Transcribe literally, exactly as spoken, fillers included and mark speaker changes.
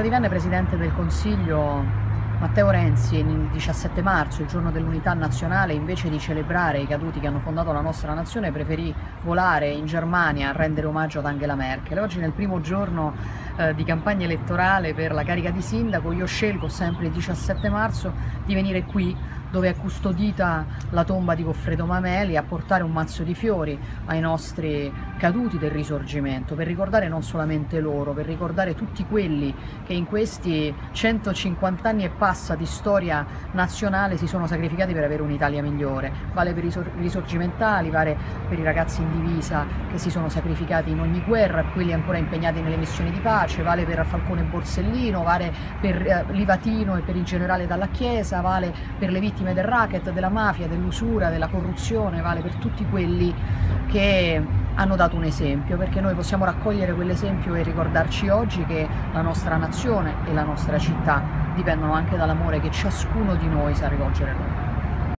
Speaker 1: divenne Presidente del Consiglio, Matteo Renzi, il diciassette marzo, il giorno dell'Unità Nazionale, invece di celebrare i caduti che hanno fondato la nostra nazione, preferì volare in Germania a rendere omaggio ad Angela Merkel. Oggi, nel primo giorno eh, di campagna elettorale per la carica di sindaco, io scelgo sempre il diciassette marzo di venire qui, dove è custodita la tomba di Goffredo Mameli, a portare un mazzo di fiori ai nostri caduti del Risorgimento, per ricordare non solamente loro, per ricordare tutti quelli che in questi centocinquanta anni e passa di storia nazionale si sono sacrificati per avere un'Italia migliore. Vale per i risorgimentali, vale per i ragazzi in divisa che si sono sacrificati in ogni guerra, quelli ancora impegnati nelle missioni di pace, vale per Falcone e Borsellino, vale per eh, Livatino e per il generale Dalla Chiesa, vale per le vittime del racket, della mafia, dell'usura, della corruzione, vale per tutti quelli che hanno dato un esempio, perché noi possiamo raccogliere quell'esempio e ricordarci oggi che la nostra nazione e la nostra città dipendono anche dall'amore che ciascuno di noi sa rivolgere loro.